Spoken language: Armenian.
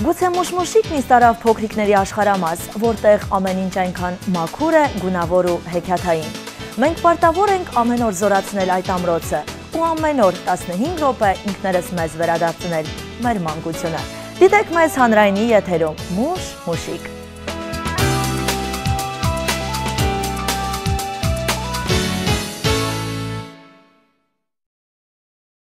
Գուցե մուշմուշիկն իսկ տարավ փոքրիկների աշխարհամաս, որտեղ ամեն ինչ այնքան մաքուր է, գունավոր ու հեքիաթային։ Մենք պարտավոր ենք ամեն օր զորացնել այդ ամրոցը ու ամեն օր 15 րոպե ինքներս մեզ վերադարձնել մեր մանկությունը։ Դիտեք մեզ հանրայինի եթերում «Մուշ մուշիկ»։